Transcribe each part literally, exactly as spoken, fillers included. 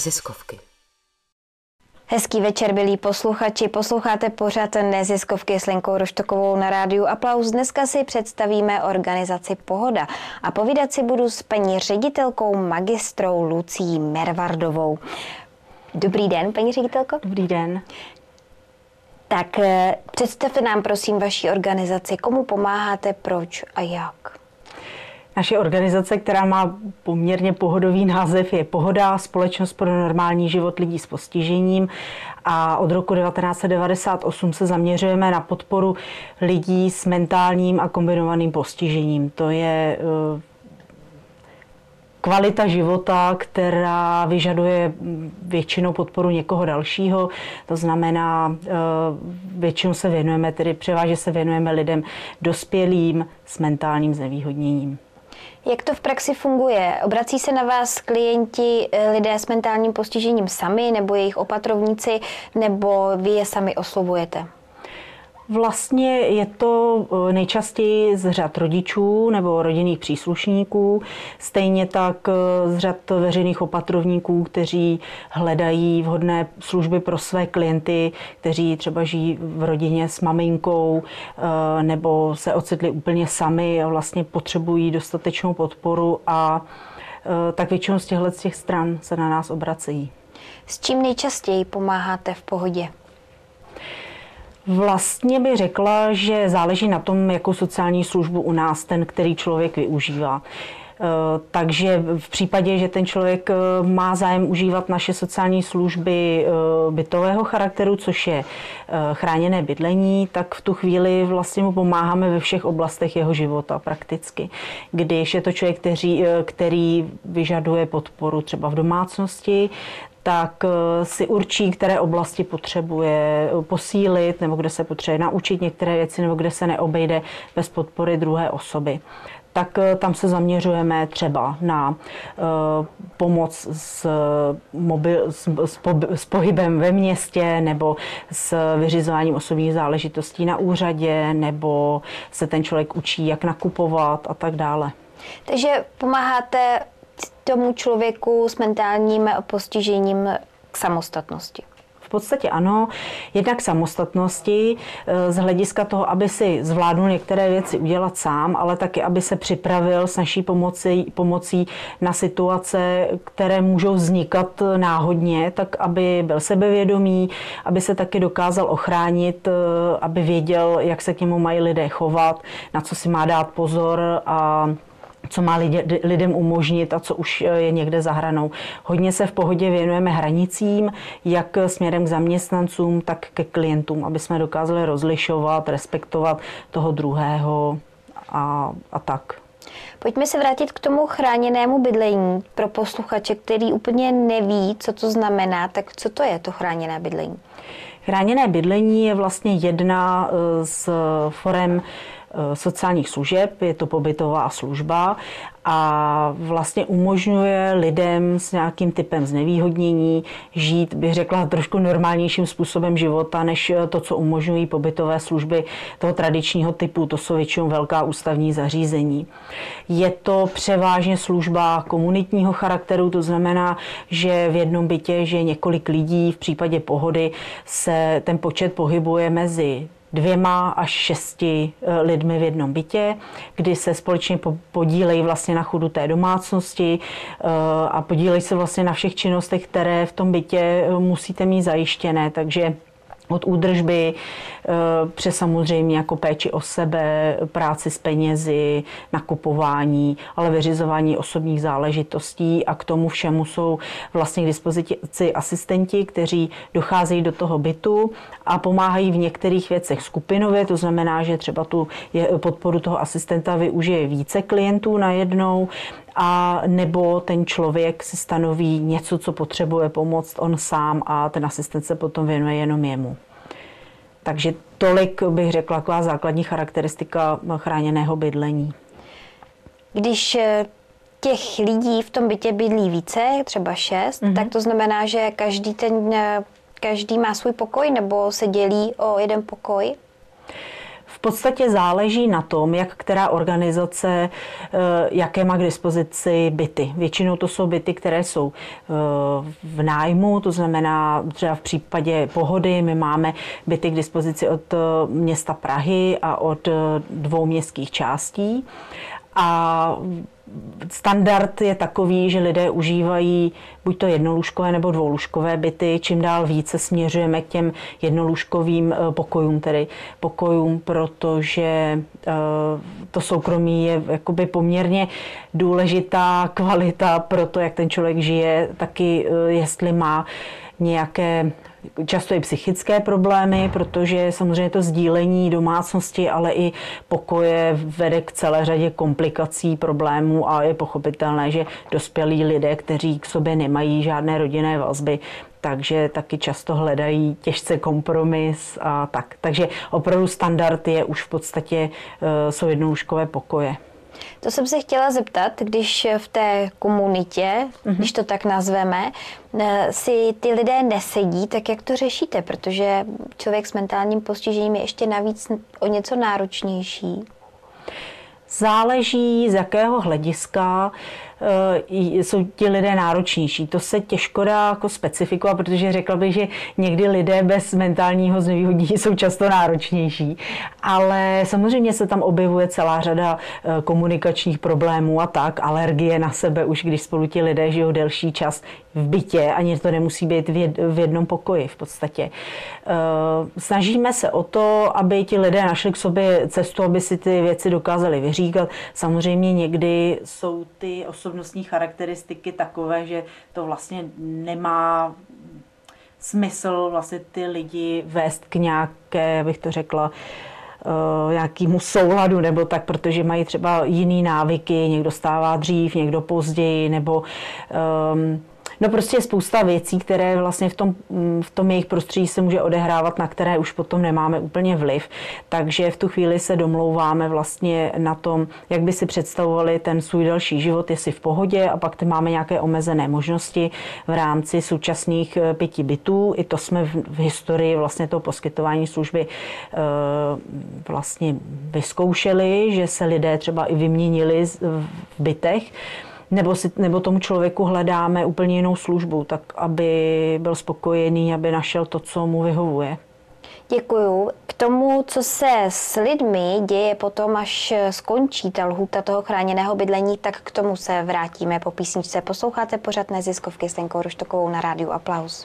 Neziskovky. Hezký večer, milí posluchači. Posloucháte pořad Neziskovky s Lenkou Roštokovou na rádiu Aplaus. Dneska si představíme organizaci Pohoda a povídat si budu s paní ředitelkou magistrou Lucií Mervardovou. Dobrý den, paní ředitelko. Dobrý den. Tak představte nám prosím vaši organizaci, komu pomáháte, proč a jak. Naše organizace, která má poměrně pohodový název, je Pohoda, Společnost pro normální život lidí s postižením, a od roku devatenáct set devadesát osm se zaměřujeme na podporu lidí s mentálním a kombinovaným postižením. To je kvalita života, která vyžaduje většinou podporu někoho dalšího. To znamená, většinou se věnujeme, tedy převážně se věnujeme lidem dospělým s mentálním znevýhodněním. Jak to v praxi funguje? Obrací se na vás klienti, lidé s mentálním postižením sami, nebo jejich opatrovníci, nebo vy je sami oslovujete? Vlastně je to nejčastěji z řad rodičů nebo rodinných příslušníků, stejně tak z řad veřejných opatrovníků, kteří hledají vhodné služby pro své klienty, kteří třeba žijí v rodině s maminkou nebo se ocitli úplně sami a vlastně potřebují dostatečnou podporu, a tak většinou z těchto z těch stran se na nás obracejí. S čím nejčastěji pomáháte v Pohodě? Vlastně bych řekla, že záleží na tom, jakou sociální službu u nás ten, který člověk využívá. Takže v případě, že ten člověk má zájem užívat naše sociální služby bytového charakteru, což je chráněné bydlení, tak v tu chvíli vlastně mu pomáháme ve všech oblastech jeho života prakticky. Když je to člověk, který, který vyžaduje podporu třeba v domácnosti, tak si určí, které oblasti potřebuje posílit, nebo kde se potřebuje naučit některé věci, nebo kde se neobejde bez podpory druhé osoby. Tak tam se zaměřujeme třeba na uh, pomoc s, mobil, s, s, po, s pohybem ve městě, nebo s vyřizováním osobních záležitostí na úřadě, nebo se ten člověk učí, jak nakupovat a tak dále. Takže pomáháte tomu člověku s mentálním postižením k samostatnosti? V podstatě ano, jednak samostatnosti z hlediska toho, aby si zvládnul některé věci udělat sám, ale taky, aby se připravil s naší pomocí, pomocí na situace, které můžou vznikat náhodně, tak aby byl sebevědomý, aby se taky dokázal ochránit, aby věděl, jak se k němu mají lidé chovat, na co si má dát pozor a co má lidem umožnit a co už je někde za hranou. Hodně se v Pohodě věnujeme hranicím, jak směrem k zaměstnancům, tak ke klientům, aby jsme dokázali rozlišovat, respektovat toho druhého a, a tak. Pojďme se vrátit k tomu chráněnému bydlení pro posluchače, který úplně neví, co to znamená. Tak co to je to chráněné bydlení? Chráněné bydlení je vlastně jedna z forem sociálních služeb, je to pobytová služba a vlastně umožňuje lidem s nějakým typem znevýhodnění žít, bych řekla, trošku normálnějším způsobem života, než to, co umožňují pobytové služby toho tradičního typu. To jsou většinou velká ústavní zařízení. Je to převážně služba komunitního charakteru, to znamená, že v jednom bytě, že několik lidí, v případě Pohody se ten počet pohybuje mezi dvěma až šesti lidmi v jednom bytě, kdy se společně podílejí vlastně na chodu té domácnosti a podílejí se vlastně na všech činnostech, které v tom bytě musíte mít zajištěné. Takže od údržby přes samozřejmě jako péči o sebe, práci s penězi, nakupování, ale vyřizování osobních záležitostí, a k tomu všemu jsou vlastně k dispozici asistenti, kteří docházejí do toho bytu a pomáhají v některých věcech skupinově, to znamená, že třeba tu podporu toho asistenta využije více klientů najednou, a nebo ten člověk si stanoví něco, co potřebuje pomoct on sám, a ten asistent se potom věnuje jenom jemu. Takže tolik bych řekla, taková základní charakteristika chráněného bydlení. Když těch lidí v tom bytě bydlí více, třeba šest, mm-hmm. tak to znamená, že každý, ten, každý má svůj pokoj, nebo se dělí o jeden pokoj? V podstatě záleží na tom, jak která organizace, jaké má k dispozici byty. Většinou to jsou byty, které jsou v nájmu, to znamená třeba v případě Pohody my máme byty k dispozici od města Prahy a od dvou městských částí. A standard je takový, že lidé užívají buď to jednolůžkové nebo dvoulůžkové byty. Čím dál více směřujeme k těm jednolůžkovým pokojům, tedy pokojům, protože to soukromí je jakoby poměrně důležitá kvalita pro to, jak ten člověk žije, taky jestli má nějaké často i psychické problémy, protože samozřejmě to sdílení domácnosti, ale i pokoje vede k celé řadě komplikací, problémů a je pochopitelné, že dospělí lidé, kteří k sobě nemají žádné rodinné vazby, takže taky často hledají těžce kompromis a tak. Takže opravdu standard je už v podstatě jsou jednolůžkové pokoje. To jsem se chtěla zeptat, když v té komunitě, mm-hmm. když to tak nazveme, si ty lidé nesedí, tak jak to řešíte? Protože člověk s mentálním postižením je ještě navíc o něco náročnější. Záleží, z jakého hlediska jsou ti lidé náročnější. To se těžko dá jako specifikovat, protože řekla bych, že někdy lidé bez mentálního znevýhodnění jsou často náročnější. Ale samozřejmě se tam objevuje celá řada komunikačních problémů a tak, alergie na sebe, už když spolu ti lidé žijou delší čas v bytě, ani to nemusí být v jednom pokoji v podstatě. Snažíme se o to, aby ti lidé našli k sobě cestu, aby si ty věci dokázali vyříkat. Samozřejmě někdy jsou ty osobnostní charakteristiky takové, že to vlastně nemá smysl vlastně ty lidi vést k nějaké, bych to řekla, nějakému souladu nebo tak, protože mají třeba jiný návyky, někdo stává dřív, někdo později, nebo um, no prostě je spousta věcí, které vlastně v tom, v tom jejich prostředí se může odehrávat, na které už potom nemáme úplně vliv. Takže v tu chvíli se domlouváme vlastně na tom, jak by si představovali ten svůj další život, jestli v pohodě, a pak máme nějaké omezené možnosti v rámci současných pěti bytů. I to jsme v, v historii vlastně toho poskytování služby e, vlastně vyzkoušeli, že se lidé třeba i vyměnili v bytech. Nebo, si, nebo tomu člověku hledáme úplně jinou službu, tak aby byl spokojený, aby našel to, co mu vyhovuje. Děkuju. K tomu, co se s lidmi děje potom, až skončí ta lhůta toho chráněného bydlení, tak k tomu se vrátíme po písničce. Posloucháte pořad Neziskovky s Lenkou Roštokovou na rádiu Aplaus.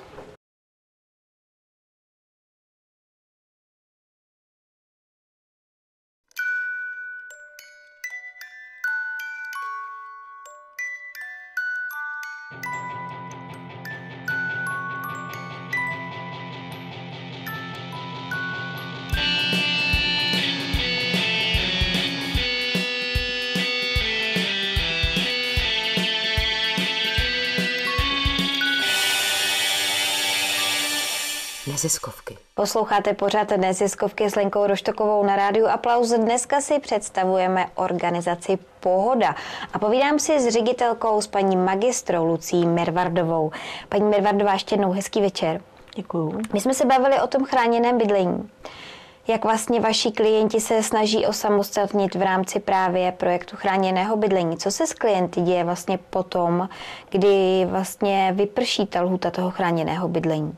Neziskovky. Posloucháte pořád Neziskovky s Lenkou Roštokovou na rádiu Aplaus. Dneska si představujeme organizaci Pohoda a povídám si s ředitelkou, s paní magistrou Lucí Mirvardovou. Paní Mirvardová, ještě jednou hezký večer. Děkuju. My jsme se bavili o tom chráněném bydlení. Jak vlastně vaši klienti se snaží osamostatnit v rámci právě projektu chráněného bydlení? Co se s klienty děje vlastně potom, kdy vlastně vyprší ta lhůta toho chráněného bydlení?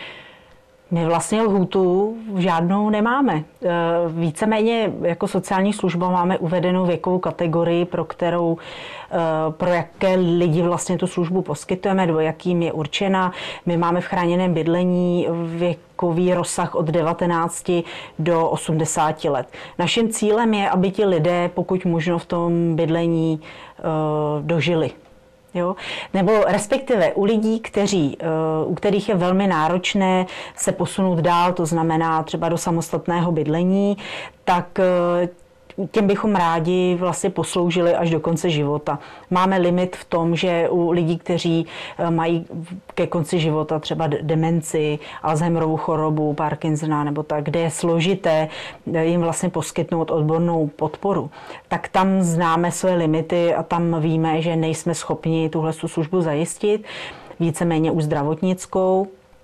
My vlastně lhůtu žádnou nemáme. Víceméně jako sociální služba máme uvedenou věkovou kategorii, pro kterou, pro jaké lidi vlastně tu službu poskytujeme, nebo jakým je určena. My máme v chráněném bydlení věkový rozsah od devatenácti do osmdesáti let. Naším cílem je, aby ti lidé pokud možno v tom bydlení dožili. Jo? Nebo respektive u lidí, kteří, u kterých je velmi náročné se posunout dál, to znamená třeba do samostatného bydlení, tak těm bychom rádi vlastně posloužili až do konce života. Máme limit v tom, že u lidí, kteří mají ke konci života třeba demenci, Alzheimerovu chorobu, Parkinsona nebo tak, kde je složité jim vlastně poskytnout odbornou podporu, tak tam známe své limity a tam víme, že nejsme schopni tuhle službu zajistit, víceméně už zdravotnickou.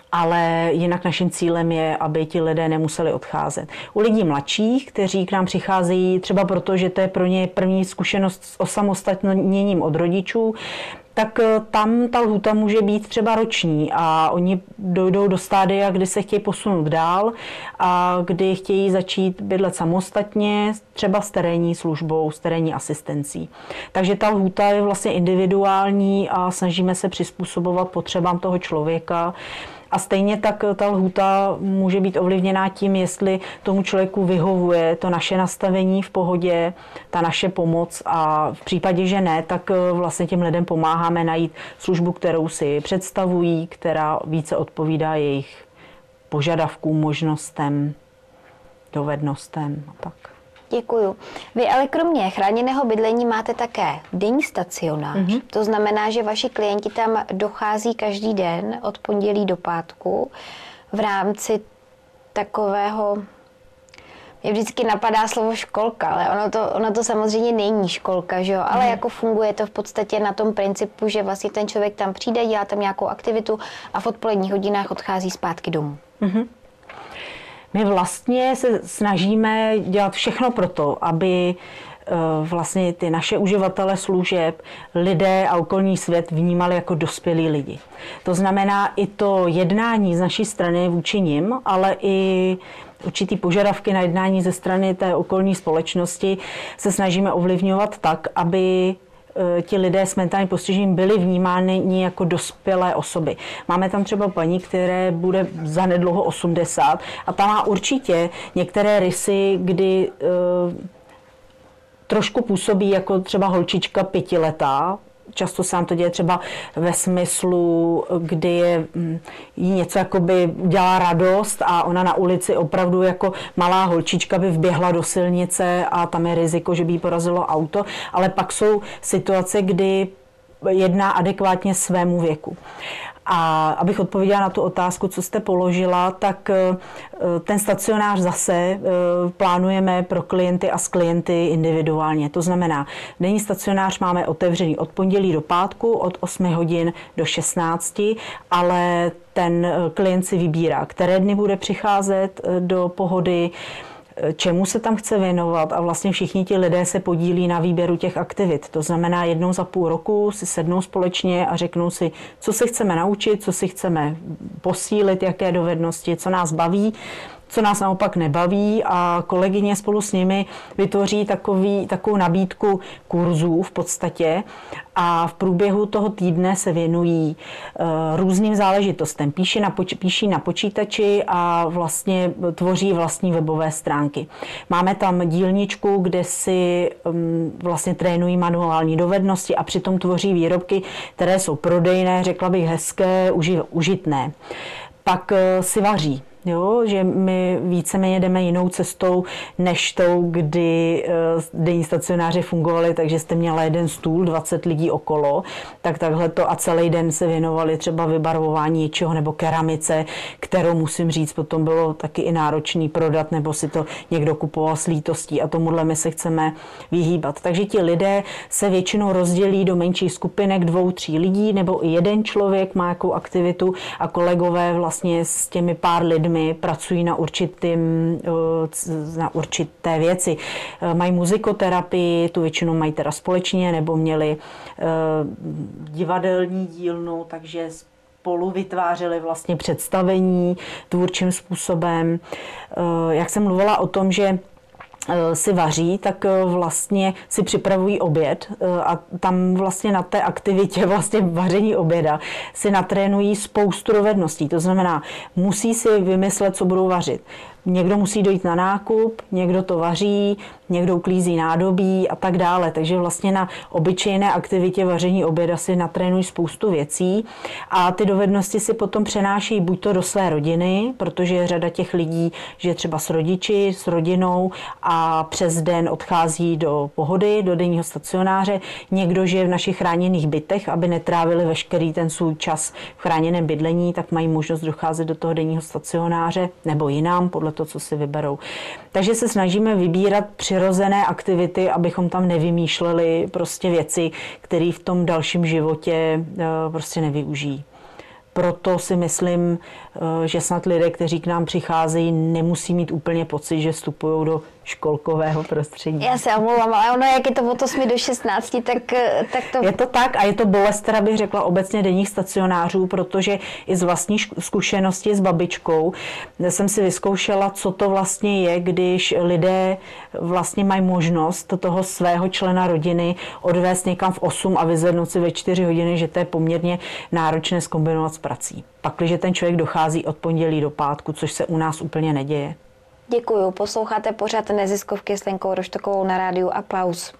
ale jinak naším cílem je, aby ti lidé nemuseli odcházet. U lidí mladších, kteří k nám přicházejí třeba proto, že to je pro ně první zkušenost s osamostatněním od rodičů, tak tam ta lhůta může být třeba roční a oni dojdou do stádia, kdy se chtějí posunout dál a kdy chtějí začít bydlet samostatně, třeba s terénní službou, s terénní asistencí. Takže ta lhůta je vlastně individuální a snažíme se přizpůsobovat potřebám toho člověka. A stejně tak ta lhůta může být ovlivněná tím, jestli tomu člověku vyhovuje to naše nastavení v pohodě, ta naše pomoc a v případě, že ne, tak vlastně těm lidem pomáháme najít službu, kterou si představují, která více odpovídá jejich požadavkům, možnostem, dovednostem a tak. Děkuju. Vy ale kromě chráněného bydlení máte také denní stacionář. Mm-hmm. To znamená, že vaši klienti tam dochází každý den od pondělí do pátku v rámci takového, mě vždycky napadá slovo školka, ale ono to, ono to samozřejmě není školka, že jo? Ale mm. jako funguje to v podstatě na tom principu, že vlastně ten člověk tam přijde, dělá tam nějakou aktivitu a v odpoledních hodinách odchází zpátky domů. Mm-hmm. My vlastně se snažíme dělat všechno pro to, aby vlastně ty naše uživatele služeb, lidé a okolní svět vnímali jako dospělí lidi. To znamená i to jednání z naší strany vůči nim, ale i určitý požadavky na jednání ze strany té okolní společnosti se snažíme ovlivňovat tak, aby ti lidé s mentálním postižením byli vnímáni jako dospělé osoby. Máme tam třeba paní, které bude zanedlouho osmdesát a ta má určitě některé rysy, kdy e, trošku působí jako třeba holčička pětiletá. Často se nám to děje třeba ve smyslu, kdy je, jí něco jakoby dělá radost a ona na ulici opravdu jako malá holčička by vběhla do silnice a tam je riziko, že by jí porazilo auto, ale pak jsou situace, kdy jedná adekvátně svému věku. A abych odpověděla na tu otázku, co jste položila, tak ten stacionář zase plánujeme pro klienty a s klienty individuálně. To znamená, denní stacionář máme otevřený od pondělí do pátku, od osmi hodin do šestnácti, ale ten klient si vybírá, které dny bude přicházet do pohody, čemu se tam chce věnovat a vlastně všichni ti lidé se podílí na výběru těch aktivit. To znamená, jednou za půl roku si sednou společně a řeknou si, co si chceme naučit, co si chceme posílit, jaké dovednosti, co nás baví, co nás naopak nebaví a kolegyně spolu s nimi vytvoří takový, takovou nabídku kurzů v podstatě a v průběhu toho týdne se věnují uh, různým záležitostem. Píší na, poč- píší na počítači a vlastně tvoří vlastní webové stránky. Máme tam dílničku, kde si um, vlastně trénují manuální dovednosti a přitom tvoří výrobky, které jsou prodejné, řekla bych hezké, uži- užitné. Pak uh, si vaří. Jo, že my víceméně jdeme jinou cestou, než tou, kdy denní stacionáře fungovaly, takže jste měla jeden stůl, dvacet lidí okolo, tak takhle to a celý den se věnovali třeba vybarvování něčeho nebo keramice, kterou musím říct, potom bylo taky i náročný prodat, nebo si to někdo kupoval s lítostí a tomuhle my se chceme vyhýbat. Takže ti lidé se většinou rozdělí do menších skupinek dvou, tří lidí, nebo i jeden člověk má jakou aktivitu a kolegové vlastně s těmi pár lidmi pracují na, určitým, na určité věci. Mají muzikoterapii, tu většinou mají teda společně, nebo měli divadelní dílnu, takže spolu vytvářeli vlastně představení tvůrčím způsobem. Jak jsem mluvila o tom, že si vaří, tak vlastně si připravují oběd a tam vlastně na té aktivitě vlastně vaření oběda si natrénují spoustu dovedností. To znamená, musí si vymyslet, co budou vařit. Někdo musí dojít na nákup, někdo to vaří, někdo uklízí nádobí a tak dále. Takže vlastně na obyčejné aktivitě vaření oběda si natrénují spoustu věcí a ty dovednosti si potom přenáší buď to do své rodiny, protože je řada těch lidí, že třeba s rodiči, s rodinou a přes den odchází do pohody, do denního stacionáře. Někdo žije v našich chráněných bytech, aby netrávili veškerý ten svůj čas v chráněném bydlení, tak mají možnost docházet do toho denního stacionáře nebo jinam, podle to, co si vyberou. Takže se snažíme vybírat přirozené aktivity, abychom tam nevymýšleli prostě věci, které v tom dalším životě prostě nevyužijí. Proto si myslím, že snad lidé, kteří k nám přicházejí, nemusí mít úplně pocit, že vstupují do školkového prostředí. Já se omlouvám, ale ono, jak je to od osmi do šestnácti, tak, tak to... Je to tak a je to bolest, která bych řekla obecně denních stacionářů, protože i z vlastní zkušenosti s babičkou jsem si vyzkoušela, co to vlastně je, když lidé vlastně mají možnost toho svého člena rodiny odvést někam v osm a vyzvednout si ve čtyři hodiny, že to je poměrně náročné zkombinovat s prací. Pak, když ten člověk dochází od pondělí do pátku, což se u nás úplně neděje. Děkuju. Posloucháte pořád Neziskovky s Lenkou Roštokovou na rádiu Aplaus.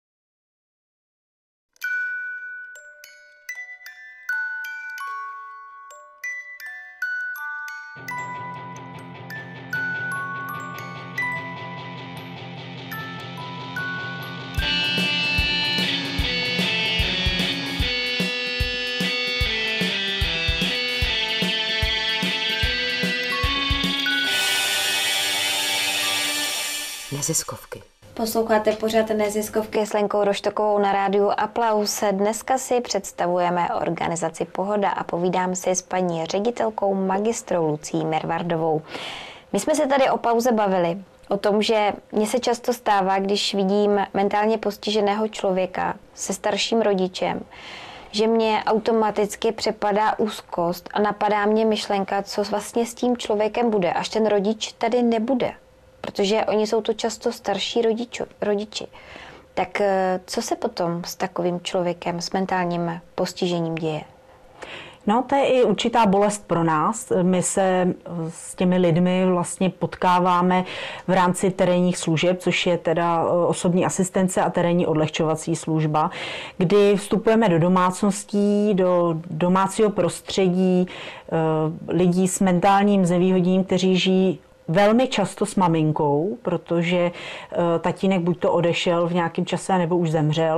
Neziskovky. Posloucháte pořád Neziskovky s Lenkou Roštokovou na rádiu Aplaus. Dneska si představujeme organizaci Pohoda a povídám si s paní ředitelkou magistrou Lucí Mervardovou. My jsme se tady o pauze bavili o tom, že mně se často stává, když vidím mentálně postiženého člověka se starším rodičem, že mě automaticky přepadá úzkost a napadá mě myšlenka, co vlastně s tím člověkem bude, až ten rodič tady nebude. Protože oni jsou to často starší rodičo, rodiči. Tak co se potom s takovým člověkem s mentálním postižením děje? No, to je i určitá bolest pro nás. My se s těmi lidmi vlastně potkáváme v rámci terénních služeb, což je teda osobní asistence a terénní odlehčovací služba, kdy vstupujeme do domácností, do domácího prostředí lidí s mentálním znevýhodněním, kteří žijí velmi často s maminkou, protože tatínek buď to odešel v nějakém čase, nebo už zemřel.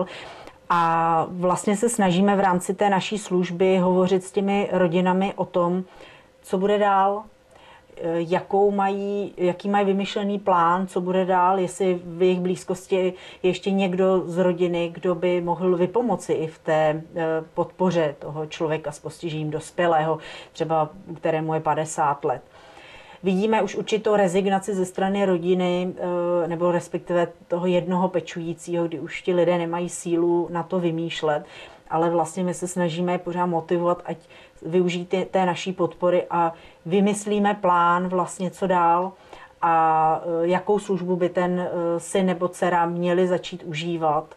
A vlastně se snažíme v rámci té naší služby hovořit s těmi rodinami o tom, co bude dál, jakou mají, jaký mají vymyšlený plán, co bude dál, jestli v jejich blízkosti je ještě někdo z rodiny, kdo by mohl vypomoci i v té podpoře toho člověka s postižením dospělého, třeba kterému je padesát let. Vidíme už určitou rezignaci ze strany rodiny, nebo respektive toho jednoho pečujícího, kdy už ti lidé nemají sílu na to vymýšlet, ale vlastně my se snažíme pořád motivovat, ať využijí té naší podpory a vymyslíme plán vlastně co dál a jakou službu by ten syn nebo dcera měli začít užívat,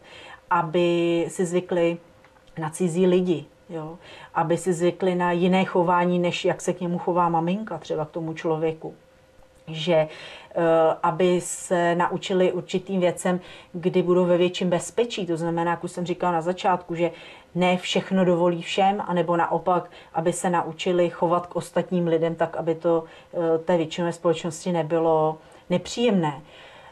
aby si zvykli na cizí lidi. Jo, aby si zvykli na jiné chování, než jak se k němu chová maminka, třeba k tomu člověku. Že aby se naučili určitým věcem, kdy budou ve větším bezpečí. To znamená, jak už jsem říkala na začátku, že ne všechno dovolí všem, anebo naopak, aby se naučili chovat k ostatním lidem tak, aby to té většinové společnosti nebylo nepříjemné.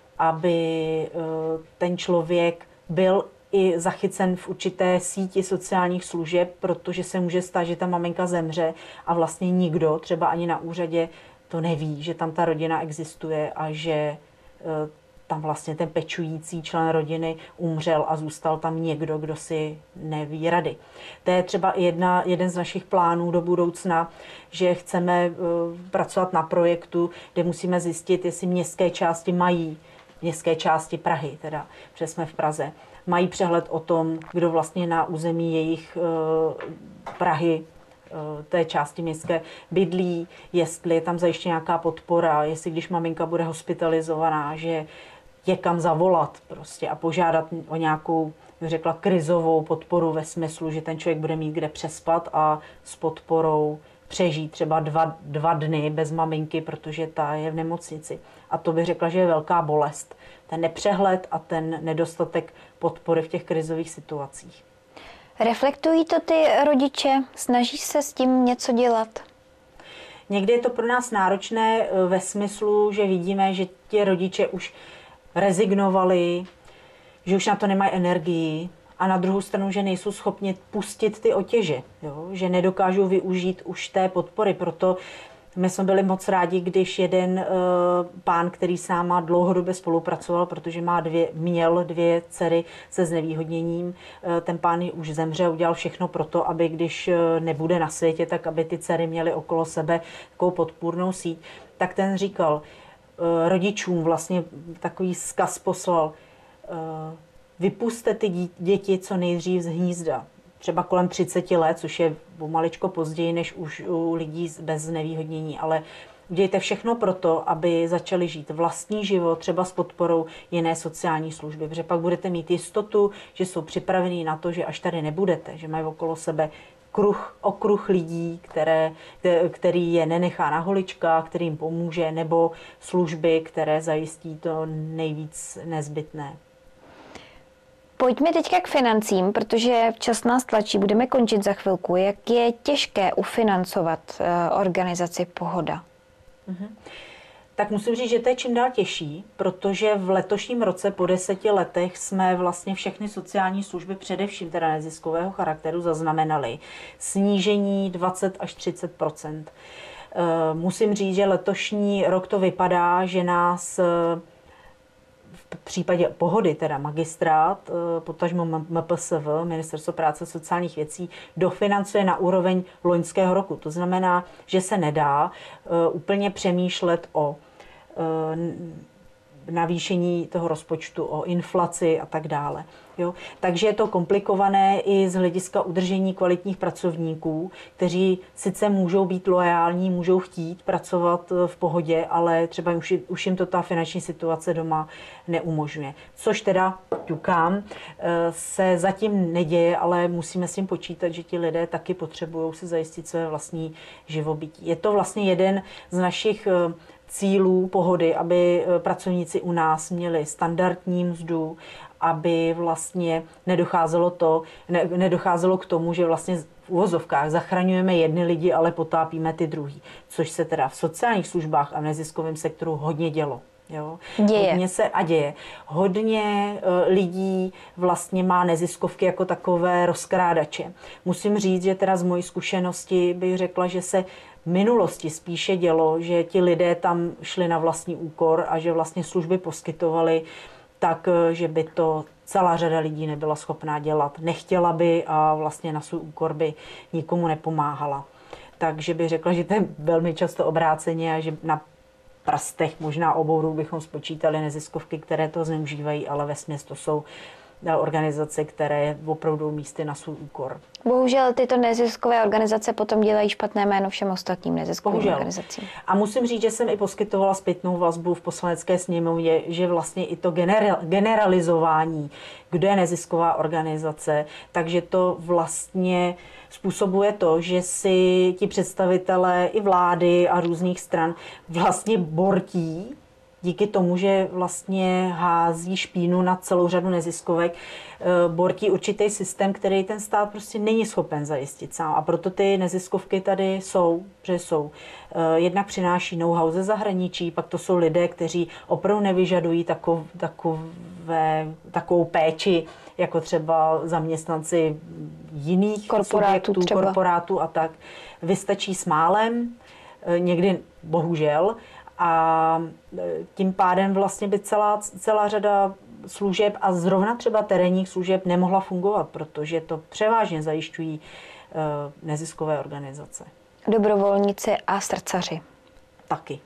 Aby ten člověk byl i zachycen v určité síti sociálních služeb, protože se může stát, že ta maminka zemře a vlastně nikdo, třeba ani na úřadě, to neví, že tam ta rodina existuje a že tam vlastně ten pečující člen rodiny umřel a zůstal tam někdo, kdo si neví rady. To je třeba jedna, jeden z našich plánů do budoucna, že chceme pracovat na projektu, kde musíme zjistit, jestli městské části mají, městské části Prahy, teda, protože jsme v Praze, mají přehled o tom, kdo vlastně na území jejich Prahy, té části městské, bydlí, jestli je tam zajištěna nějaká podpora, jestli když maminka bude hospitalizovaná, že je kam zavolat prostě a požádat o nějakou, bych řekla, krizovou podporu ve smyslu, že ten člověk bude mít kde přespat a s podporou přežít třeba dva, dva dny bez maminky, protože ta je v nemocnici. A to bych řekla, že je velká bolest. Ten nepřehled a ten nedostatek podpory v těch krizových situacích. Reflektují to ty rodiče? Snaží se s tím něco dělat? Někdy je to pro nás náročné ve smyslu, že vidíme, že ti rodiče už rezignovali, že už na to nemají energii a na druhou stranu, že nejsou schopni pustit ty otěže, jo? Že nedokážou využít už té podpory. Proto My jsme byli moc rádi, když jeden pán, který s náma dlouhodobě spolupracoval, protože má dvě, měl dvě dcery se znevýhodněním, ten pán už zemře, udělal všechno pro to, aby když nebude na světě, tak aby ty dcery měly okolo sebe takovou podpůrnou síť. Tak ten říkal rodičům, vlastně takový vzkaz poslal, vypuste ty děti co nejdřív z hnízda. Třeba kolem třiceti let, což je pomaličko později než už u lidí bez znevýhodnění, ale udějte všechno pro to, aby začali žít vlastní život, třeba s podporou jiné sociální služby, protože pak budete mít jistotu, že jsou připravení na to, že až tady nebudete, že mají okolo sebe kruh, okruh lidí, které, který je nenechá na holičkách, který jim pomůže, nebo služby, které zajistí to nejvíc nezbytné. Pojďme teďka k financím, protože čas nás tlačí, budeme končit za chvilku. Jak je těžké ufinancovat organizaci Pohoda? Mhm. Tak musím říct, že to je čím dál těžší, protože v letošním roce po deseti letech jsme vlastně všechny sociální služby, především teda neziskového charakteru, zaznamenali snížení dvacet až třicet procent. Musím říct, že letošní rok to vypadá, že nás v případě Pohody, teda magistrát, potažmo M P S V, Ministerstvo práce a sociálních věcí, dofinancuje na úroveň loňského roku. To znamená, že se nedá úplně přemýšlet o navýšení toho rozpočtu, o inflaci a tak dále. Jo? Takže je to komplikované i z hlediska udržení kvalitních pracovníků, kteří sice můžou být loajální, můžou chtít pracovat v Pohodě, ale třeba už, už jim to ta finanční situace doma neumožňuje. Což teda, ťukám, se zatím neděje, ale musíme s tím počítat, že ti lidé taky potřebují si zajistit své vlastní živobytí. Je to vlastně jeden z našich cílů Pohody, aby pracovníci u nás měli standardní mzdu, aby vlastně nedocházelo, to, ne, nedocházelo k tomu, že vlastně v uvozovkách zachraňujeme jedny lidi, ale potápíme ty druhý. Což se teda v sociálních službách a v neziskovém sektoru hodně dělo. Jo? Děje. Hodně se a děje. Hodně uh, lidí vlastně má neziskovky jako takové rozkrádače. Musím říct, že teda z mojí zkušenosti bych řekla, že se v minulosti spíše dělo, že ti lidé tam šli na vlastní úkor a že vlastně služby poskytovali tak, že by to celá řada lidí nebyla schopná dělat. Nechtěla by a vlastně na svůj úkor by nikomu nepomáhala. Takže bych řekla, že to je velmi často obráceně a že na prstech možná obou bychom spočítali neziskovky, které to zneužívají, ale vesměs to jsou organizace, které opravdu místy na svůj úkor. Bohužel tyto neziskové organizace potom dělají špatné jméno všem ostatním neziskovým Bohužel. organizacím. A musím říct, že jsem i poskytovala zpětnou vazbu v Poslanecké sněmovně, že vlastně i to generalizování, kdo je nezisková organizace, takže to vlastně způsobuje to, že si ti představitelé i vlády a různých stran vlastně bortí díky tomu, že vlastně hází špínu na celou řadu neziskovek, bortí určitý systém, který ten stát prostě není schopen zajistit sám. A proto ty neziskovky tady jsou, že jsou. Jednak přináší know-how ze zahraničí, pak to jsou lidé, kteří opravdu nevyžadují takov, takové, takovou péči, jako třeba zaměstnanci jiných korporátů, subjektů, korporátů a tak. Vystačí s málem, někdy bohužel, a tím pádem vlastně by celá, celá řada služeb a zrovna třeba terénních služeb nemohla fungovat, protože to převážně zajišťují neziskové organizace. Dobrovolníci a srdcaři. Taky.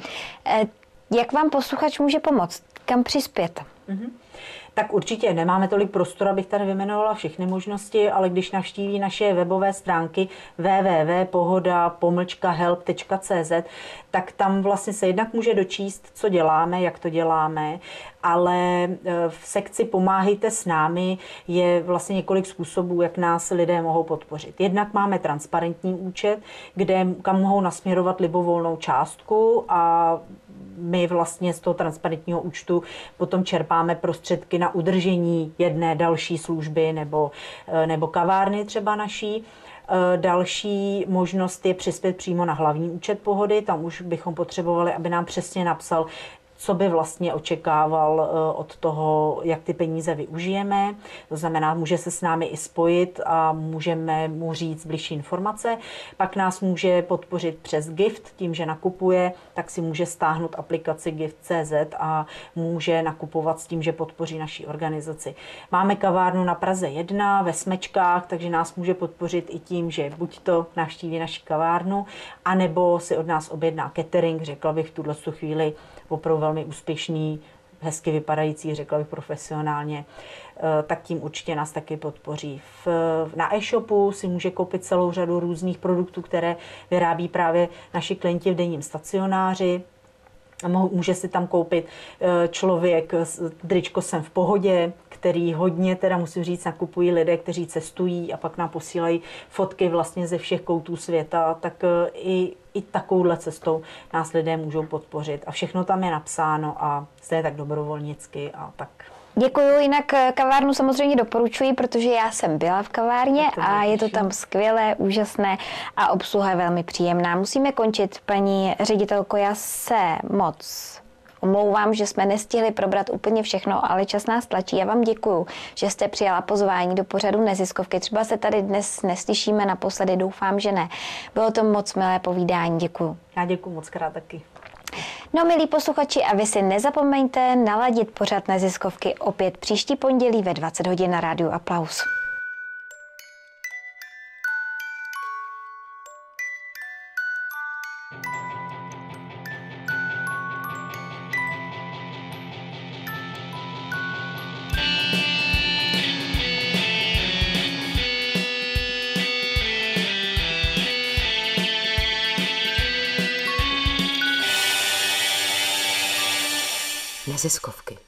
Jak vám posluchač může pomoct? Kam přispět? Mm-hmm. Tak určitě nemáme tolik prostoru, abych tady vyjmenovala všechny možnosti, ale když navštíví naše webové stránky w w w tečka pohoda pomlčka help tečka c z, tak tam vlastně se jednak může dočíst, co děláme, jak to děláme, ale v sekci Pomáhejte s námi je vlastně několik způsobů, jak nás lidé mohou podpořit. Jednak máme transparentní účet, kde kam mohou nasměrovat libovolnou částku a my vlastně z toho transparentního účtu potom čerpáme prostředky na udržení jedné další služby nebo, nebo kavárny třeba naší. Další možnost je přispět přímo na hlavní účet Pohody. Tam už bychom potřebovali, aby nám přesně napsal, co by vlastně očekával od toho, jak ty peníze využijeme. To znamená, může se s námi i spojit a můžeme mu říct bližší informace. Pak nás může podpořit přes Gift, tím, že nakupuje, tak si může stáhnout aplikaci Gift tečka cé zet a může nakupovat s tím, že podpoří naší organizaci. Máme kavárnu na Praze jedna ve Smečkách, takže nás může podpořit i tím, že buď to navštíví naši kavárnu, anebo si od nás objedná catering, řekla bych v tuhle chvíli opravdu velmi úspěšný, hezky vypadající, řekla bych profesionálně, tak tím určitě nás taky podpoří. V, na e-shopu si může koupit celou řadu různých produktů, které vyrábí právě naši klienti v denním stacionáři. Může si tam koupit člověk tričko Jsem v pohodě, který hodně, teda musím říct, nakupují lidé, kteří cestují a pak nám posílají fotky vlastně ze všech koutů světa, tak i, i takovouhle cestou nás lidé můžou podpořit. A všechno tam je napsáno a je tak dobrovolnicky a tak. Děkuju, jinak kavárnu samozřejmě doporučuji, protože já jsem byla v kavárně a je to tam skvělé, úžasné a obsluha je velmi příjemná. Musíme končit, paní ředitelko, já se moc omlouvám, že jsme nestihli probrat úplně všechno, ale čas nás tlačí. Já vám děkuju, že jste přijala pozvání do pořadu Neziskovky. Třeba se tady dnes neslyšíme naposledy, doufám, že ne. Bylo to moc milé povídání, děkuju. Já děkuju moc krát taky. No, milí posluchači, a vy si nezapomeňte naladit pořad Neziskovky opět příští pondělí ve dvacet hodin na rádiu Aplaus. Neziskovky.